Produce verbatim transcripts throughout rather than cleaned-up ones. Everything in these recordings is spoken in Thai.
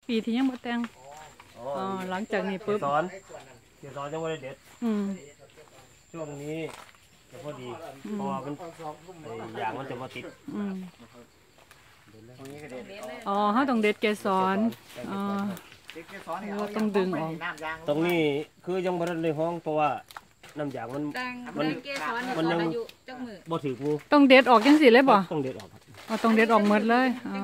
ปีที่ยังบ่แต่งอ๋อหลังจากนี้ปุ๊บสอนเกสรยังไม่ได้เด็ดอืมช่วงนี้จะพอดีเพราะว่ามันอย่างมันจะมาติดอืมอ๋อเขาต้องเด็ดเกสรอ๋อเราต้องดึงออกตรงนี้คือยังบ่ทันได้ห้องเพราะว่าน้ำยางมันมันมันยังบ่ถืองูต้องเด็ดออกจังสิเลยบ่ต้องเด็ดออกครับอ๋อต้องเด็ดออกหมดเลยอ๋อ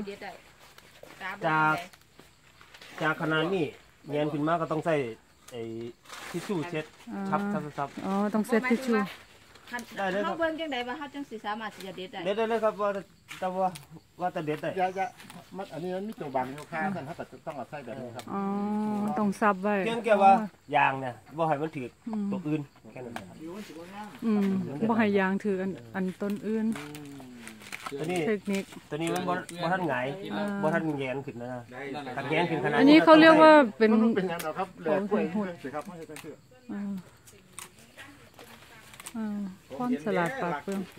จากจากขนาดนี้เงียนขึ้นมาก็ต้องใส่ไอ้ทิชชู่เช็ดชับชับชับอ๋อต้องเซ็ตทิชชู่ได้เลยครับเขาเบิ่งจังได๋ว่าเขาจังสิสามารถสิจะเด็ดได้เด็ดได้เลยครับว่าแต่ว่าว่าแต่เด็ดได้อย่าอย่ามันอันนี้มันมีตัวบังอยู่ข้างกันครับแต่ต้องเอาใส่แบบนี้ครับอ๋อต้องซับไว้เพียงแค่ว่ายางเนี่ยบ่ให้มันถือตัวอื่นแค่นั้นครับอืมบ่ให้ยางถืออันอันต้นอื่นตัวนี้เทคนิคตัวนี้มันบ่บ่ทันหงายบ่ทันแงนขึ้นนะถ้าแงนขึ้นขนาดอันนี้เขาเรียกว่าเป็นเป็นยังไงครับแหลกกล้วยสิครับไม่ใช่เป็นเสื้ออ่าความสลัดปากเปลือง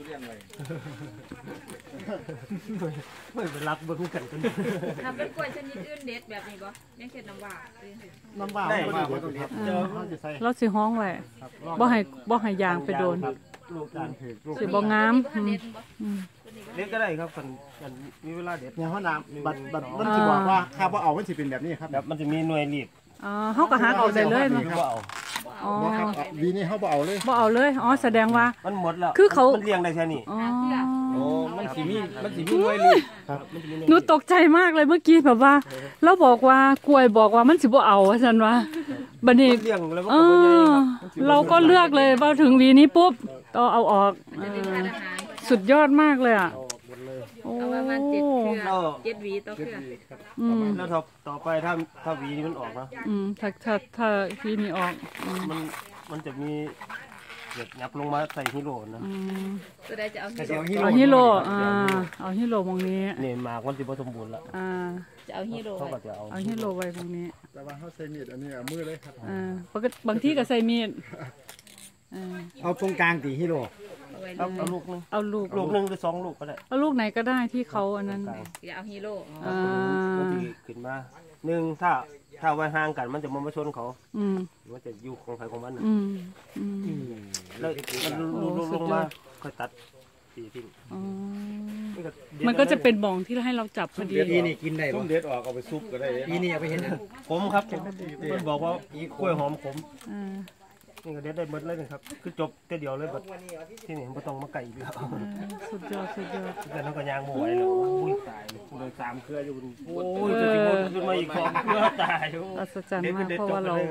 ไม่เป็นรักบ่คือกันทำเป็นกล้วยชนิดอื่นเด็ดแบบนี้บ่ยังเช่นน้ำว้าน้ำว้าได้เราสิห้องไว้บ่ให้บ่ให้ยางไปโดนสิบ่งามเด็ดก็ได้ครับกันกันมีเวลาเด็ดเนี่ยเขาน้ำบัดบัดมันสิบอกว่าข้าวบ่เอามันสิเป็นแบบนี้ครับแบบมันจะมีหน่วยรีดอ๋อเขาก็หักออกได้เลยมั้ยอ๋อวีนี้เขาบ่เอาเลยบ่เอาเลยอ๋อแสดงว่ามันหมดแล้วคือเขามันเลี้ยงได้แค่นี้อ๋อโอ้มันสิมีมันสิมีหน่วยรีดครับหนูตกใจมากเลยเมื่อกี้แบบว่าเราบอกว่ากล้วยบอกว่ามันสิบ่เอาว่าซั่นว่าบัดนี้เลี้ยงแล้วมันก็บ่ใหญ่ครับเราก็เลือกเลยว่าถึงวีนี้ปุ๊บต้องเอาออกสุดยอดมากเลยอ่ะเอาประมาณเจ็ดเครือเจ็ดหวีต่อเครือแล้วต่อต่อไปถ้าถ้าหวีนี้มันออกนะอืมถ้าถ้าถ้าหวีนี้ออกมันมันจะมีเกิดยับลงมาใส่ฮิโร่นะตัวใดจะเอาเอาฮิโร่อ่าเอาฮิโร่ตรงนี้นี่หมากมันสิบ่สมบูรณ์ละอ่าจะเอาฮิโร่เขาก็จะเอาเอาฮิโร่ไว้ตรงนี้แต่ว่าเขาใส่มีดอันนี้เอามือเลยครับอ่าปกติบางที่ก็ใส่มีดเอาตรงกลางตีฮิโร่เอาเอาลูกนึงเอาลูกลูกนึงหรือสองลูกก็ได้เอาลูกไหนก็ได้ที่เขาอันนั้นอย่าเอาฮีโร่อ่าขึ้นมาหนึ่งถ้าถ้าไว้ห่างกันมันจะมันมาชนเขาอืมมันจะอยู่ของใครของมันอืมอืมแล้วมันลงมาค่อยตัดตีทิ้งมันก็จะเป็นบ่องที่ให้เราจับพอดีอีนี่กินได้ต้มเด็ดออกเอาไปซุปก็ได้อีนี่เอาไปเห็นขมครับมันบอกว่าอีกล้วยหอมขมนี่ก็เด็ดได้หมดเลยนะครับคือจบแต่เดียวเลยแบบที่นี่ไม่ต้องมาไก่อีกแล้วสุดยอดสุดยอดแต่น้องก็ยางบ่อยแล้วอุ้ยตายเลยสามเครืออยู่โอ้ยจะติดวนขึ้นมาอีกสองเครือตายอัศจรรย์มากเพราะว่าเรา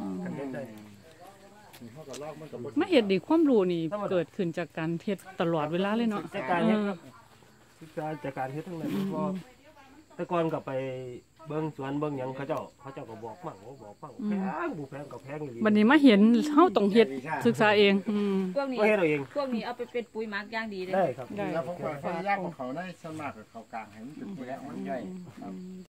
ไม่เห็นดีความรู้นี่เกิดขึ้นจากการเทศตลอดเวลาเลยเนาะจากการเทศจากการเทศทั้งนั้นเพราะแต่ก่อนกับไปเบิ้งสวนเบิ้งยังเขาเจ้าเขาเจ้าก็บอกมั่งบอกมั่งแพงบูแพงกับแพงอยู่บัดนี้มาเห็นเฮาต้องเฮ็ดศึกษาเองพวกนี้พวกนี้เอาไปเป็นปุ๋ยหมักอย่างดีเลยได้ครับแล้วผมก็พยายามของเขาได้สมัครกับเขากลางให้มันเป็นปุ๋ยแล้วมันย่อย